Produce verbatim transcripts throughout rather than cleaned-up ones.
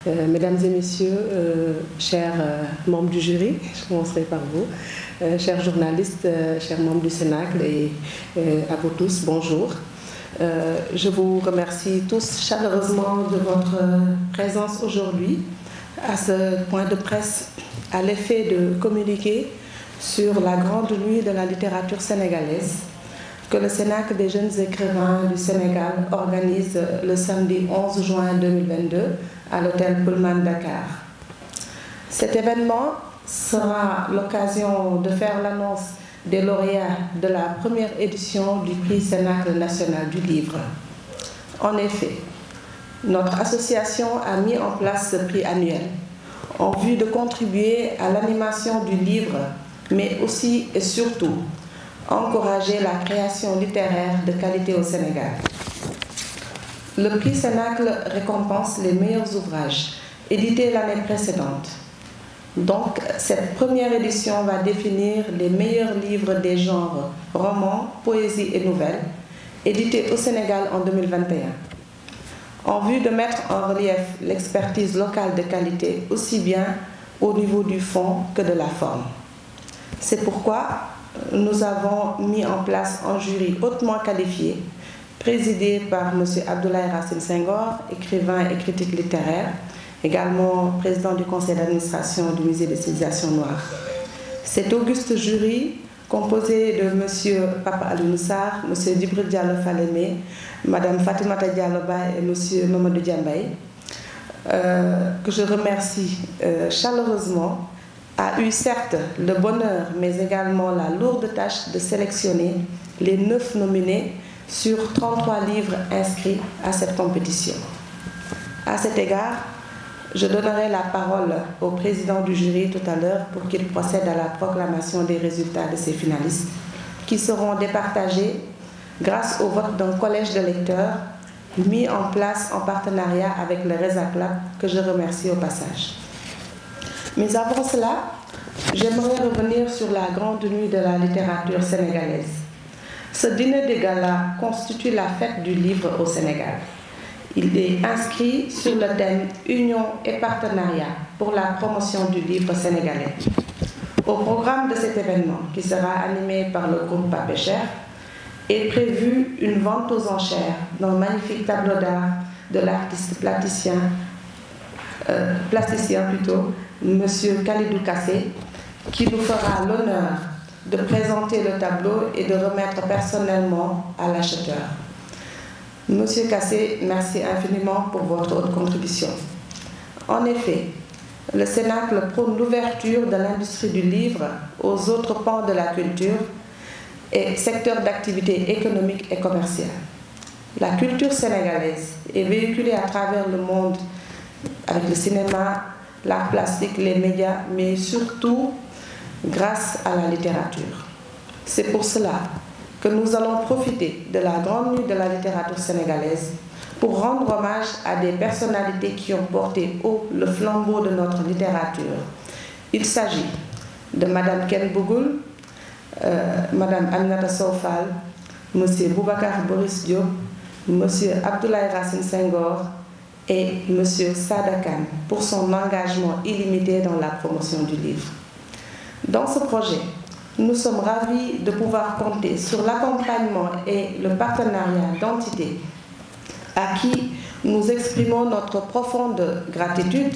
Euh, mesdames et messieurs, euh, chers euh, membres du jury, je commencerai par vous, euh, chers journalistes, euh, chers membres du Cénacle et euh, à vous tous, bonjour. Euh, je vous remercie tous chaleureusement de votre présence aujourd'hui à ce point de presse à l'effet de communiquer sur la grande nuit de la littérature sénégalaise que le Cénacle des jeunes écrivains du Sénégal organise le samedi onze juin deux mille vingt-deux à l'hôtel Pullman Dakar. Cet événement sera l'occasion de faire l'annonce des lauréats de la première édition du prix Cénacle national du livre. En effet, notre association a mis en place ce prix annuel en vue de contribuer à l'animation du livre, mais aussi et surtout encourager la création littéraire de qualité au Sénégal. Le prix Cénacle récompense les meilleurs ouvrages édités l'année précédente. Donc, cette première édition va définir les meilleurs livres des genres romans, poésie et nouvelles, édités au Sénégal en deux mille vingt et un, en vue de mettre en relief l'expertise locale de qualité aussi bien au niveau du fond que de la forme. C'est pourquoi nous avons mis en place un jury hautement qualifié, présidé par M. Abdoulaye Racine Senghor, écrivain et critique littéraire, également président du conseil d'administration du musée des civilisations noires. Cet auguste jury, composé de M. Papa Alioune Sarr, M. Djibril Diallo Falémé, Mme Fatimata Dialloba et M. Mamadou Diambaye, euh, que je remercie euh, chaleureusement, a eu certes le bonheur, mais également la lourde tâche de sélectionner les neuf nominés sur trente-trois livres inscrits à cette compétition. À cet égard, je donnerai la parole au président du jury tout à l'heure pour qu'il procède à la proclamation des résultats de ces finalistes, qui seront départagés grâce au vote d'un collège de lecteurs mis en place en partenariat avec le RESACLAP, que je remercie au passage. Mais avant cela, j'aimerais revenir sur la grande nuit de la littérature sénégalaise. Ce dîner de gala constitue la fête du livre au Sénégal. Il est inscrit sur le thème « Union et partenariat pour la promotion du livre sénégalais ». Au programme de cet événement, qui sera animé par le groupe Pape Cheikh, est prévue une vente aux enchères d'un magnifique tableau d'art de l'artiste plasticien, euh, plasticien plutôt, M. Khalidou Kassé, qui nous fera l'honneur de présenter le tableau et de remettre personnellement à l'acheteur. Monsieur Kassé, merci infiniment pour votre haute contribution. En effet, le Cénacle prône l'ouverture de l'industrie du livre aux autres pans de la culture et secteurs d'activité économique et commerciale. La culture sénégalaise est véhiculée à travers le monde avec le cinéma, l'art plastique, les médias, mais surtout grâce à la littérature. C'est pour cela que nous allons profiter de la grande nuit de la littérature sénégalaise pour rendre hommage à des personnalités qui ont porté haut le flambeau de notre littérature. Il s'agit de Mme Ken Bougoul, euh, Mme Aminata Sow Fall, M. Boubacar Boris Diop, M. Abdoulaye Racine Senghor et M. Sada Kane pour son engagement illimité dans la promotion du livre. Dans ce projet, nous sommes ravis de pouvoir compter sur l'accompagnement et le partenariat d'entités à qui nous exprimons notre profonde gratitude,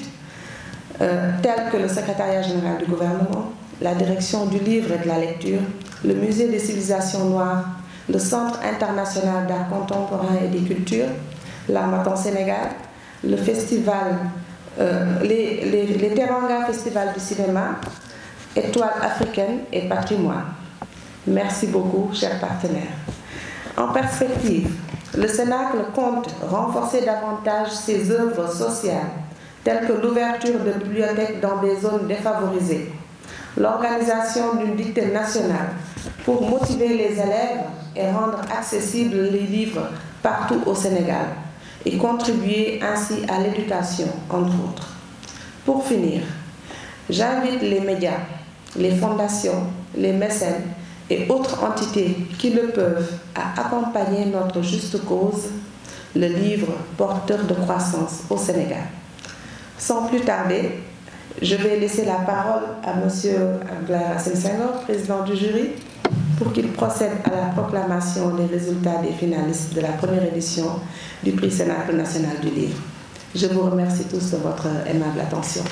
euh, telles que le secrétariat général du gouvernement, la direction du livre et de la lecture, le musée des civilisations noires, le Centre international d'art contemporain et des cultures, l'Harmattan Sénégal, le festival, euh, les, les, les Teranga Festival du cinéma, Étoile africaine et patrimoine. Merci beaucoup, chers partenaires. En perspective, le Cénacle compte renforcer davantage ses œuvres sociales, telles que l'ouverture de bibliothèques dans des zones défavorisées, l'organisation d'une dictée nationale pour motiver les élèves et rendre accessibles les livres partout au Sénégal et contribuer ainsi à l'éducation, entre autres. Pour finir, j'invite les médias, les fondations, les mécènes et autres entités qui le peuvent à accompagner notre juste cause, le livre porteur de croissance au Sénégal. Sans plus tarder, je vais laisser la parole à M. Abdoulaye Racine Senghor, président du jury, pour qu'il procède à la proclamation des résultats des finalistes de la première édition du prix Cénacle national du livre. Je vous remercie tous de votre aimable attention.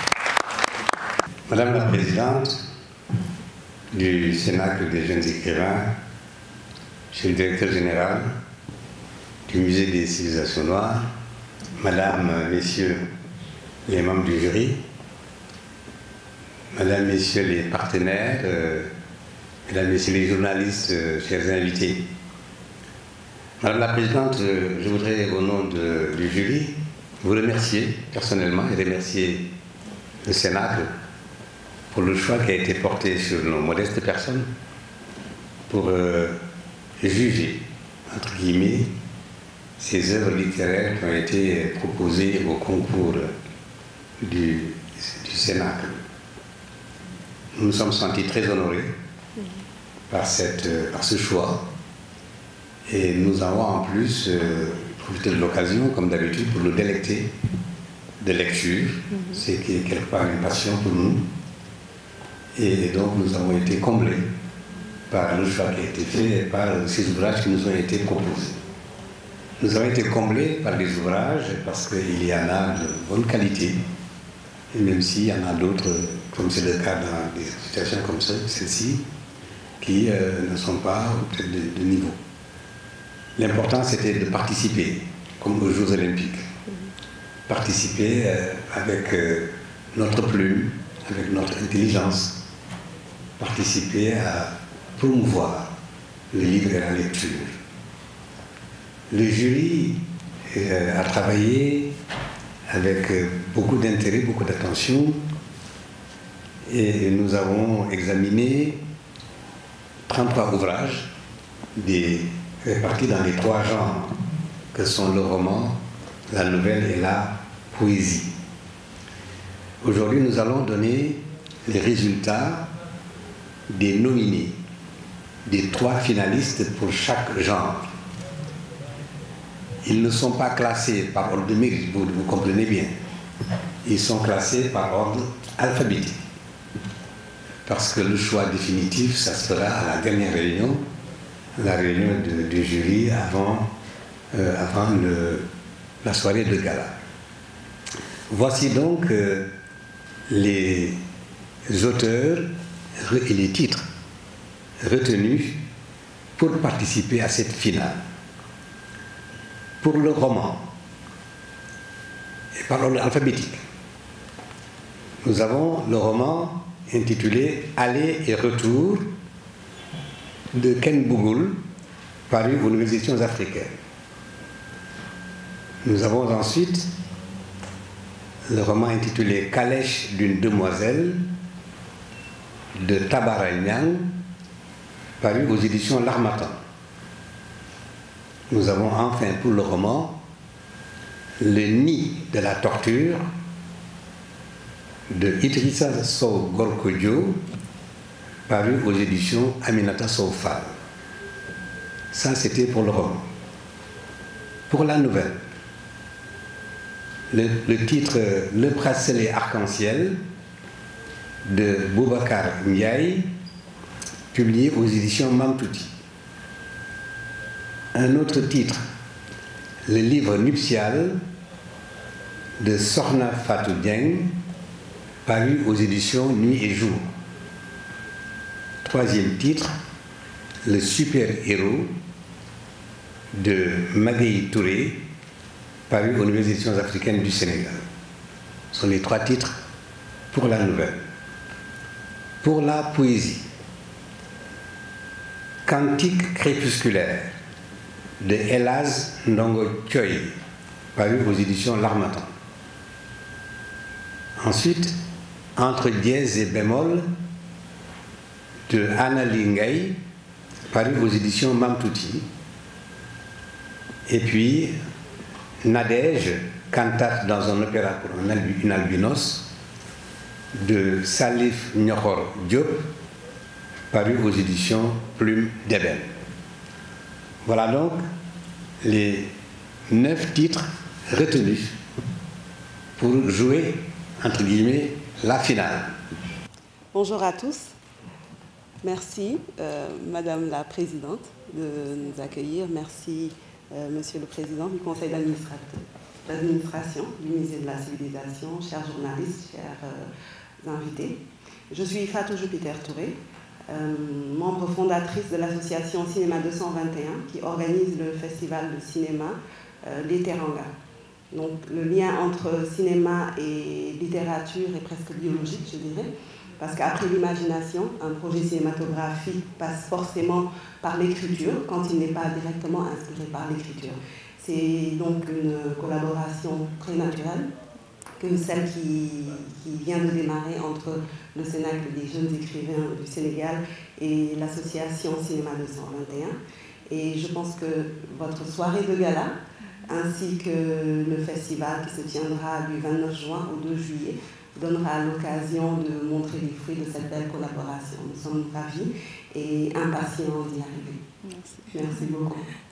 Madame la Présidente du Cénacle des jeunes écrivains, Monsieur le Directeur général du Musée des civilisations noires, Madame, Messieurs les membres du jury, Madame, Messieurs les partenaires, euh, Mesdames, Messieurs les journalistes, euh, chers invités. Madame la Présidente, je, je voudrais au nom de, du jury vous remercier personnellement et remercier le Cénacle pour le choix qui a été porté sur nos modestes personnes pour euh, juger, entre guillemets, ces œuvres littéraires qui ont été proposées au concours du, du Cénacle. Nous nous sommes sentis très honorés par, cette, par ce choix et nous avons en plus euh, profité de l'occasion, comme d'habitude, pour nous délecter de lecture, c'est quelque part une passion pour nous. Et donc nous avons été comblés par le choix qui a été fait et par ces ouvrages qui nous ont été proposés. Nous avons été comblés par des ouvrages parce qu'il y en a de bonne qualité, et même s'il y en a d'autres, comme c'est le cas dans des situations comme celle-ci, qui euh, ne sont pas peut-être de, de niveau. L'important, c'était de participer, comme aux Jeux Olympiques. Participer euh, avec euh, notre plume, avec notre intelligence, participer à promouvoir le livre et la lecture. Le jury euh, a travaillé avec euh, beaucoup d'intérêt, beaucoup d'attention, et nous avons examiné trente-trois ouvrages des, répartis dans les trois genres que sont le roman, la nouvelle et la poésie. Aujourd'hui, nous allons donner les résultats des nominés, des trois finalistes pour chaque genre. Ils ne sont pas classés par ordre de mérite, vous, vous comprenez bien. Ils sont classés par ordre alphabétique. Parce que le choix définitif, ça sera à la dernière réunion, la réunion de, du jury avant, euh, avant le, la soirée de gala. Voici donc euh, les auteurs et les titres retenus pour participer à cette finale. Pour le roman, et par l'ordre alphabétique, nous avons le roman intitulé Aller et retour de Ken Bougoul, paru aux Nouvelles Éditions africaines. Nous avons ensuite le roman intitulé Calèche d'une demoiselle de Tabara Niang, paru aux éditions L'Harmattan. Nous avons enfin pour le roman Le nid de la torture de Idrissa Sow Gorkodjo, paru aux éditions Aminata Sow Fall. Ça, c'était pour le roman. Pour la nouvelle, le, le titre Le bracelet arc-en-ciel de Boubacar Ndiaye, publié aux éditions Mamtouti. Un autre titre, Le livre nuptial de Sokhna Fatou Dieng, paru aux éditions Nuit et Jour. Troisième titre, Le super-héros de Magueye Touré, paru aux Nouvelles Éditions africaines du Sénégal. Ce sont les trois titres pour la nouvelle. Pour la poésie, Cantique crépusculaire de Elhaz Ndongo Thioye, paru aux éditions L'Harmattan. Ensuite, Entre dièse et bémol de Anna Lingay, paru aux éditions Mamtouti. Et puis, Nadège, cantate dans un opéra pour un albinos, de Salif Nyokhor Diop, paru aux éditions Plume d'Ébène. Voilà donc les neuf titres retenus pour jouer, entre guillemets, la finale. Bonjour à tous. Merci, euh, Madame la Présidente, de nous accueillir. Merci, euh, Monsieur le Président du Conseil d'administration du Musée de la Civilisation, chers journalistes, chers euh, invités. Je suis Fatou Jupiter Touré, euh, membre fondatrice de l'association Cinéma deux cent vingt et un qui organise le festival de cinéma euh, Les Teranga. Donc le lien entre cinéma et littérature est presque biologique, je dirais, parce qu'après l'imagination, un projet cinématographique passe forcément par l'écriture quand il n'est pas directement inspiré par l'écriture. C'est donc une collaboration très naturelle que celle qui, qui vient de démarrer entre le Cénacle des jeunes écrivains du Sénégal et l'association Cinéma deux cent vingt et un. Et je pense que votre soirée de gala, ainsi que le festival qui se tiendra du vingt-neuf juin au deux juillet, donnera l'occasion de montrer les fruits de cette belle collaboration. Nous sommes ravis et impatients d'y arriver. Merci. Merci beaucoup.